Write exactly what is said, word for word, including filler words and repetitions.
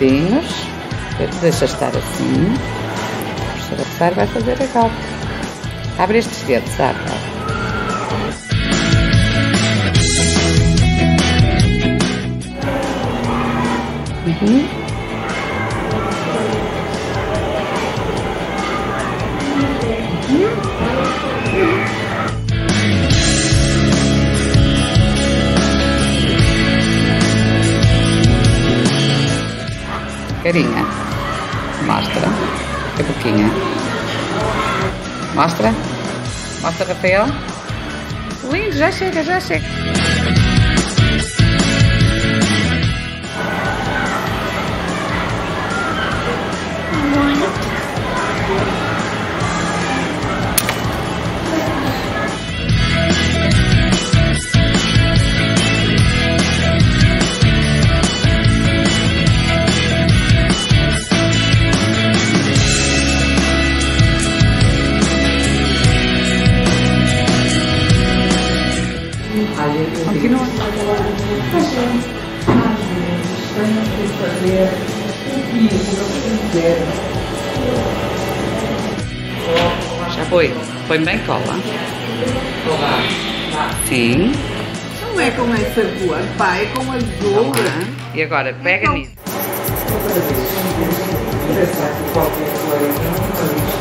dedinhos. Deixa estar assim. A professora Sara vai fazer agora. Abre estes dedos, abre. Uhum. Carinha. Mostra. A boquinha. Mostra. Mostra, Rafael. Lindo, já chega, já chega. Continua. Às vezes tenho que fazer o que eu quiser. Já foi. Põe bem cola. Sim. Não é com essa cor, pá, é com azul. Ah, e agora, pega nisso. Outra vez, qualquer coisa,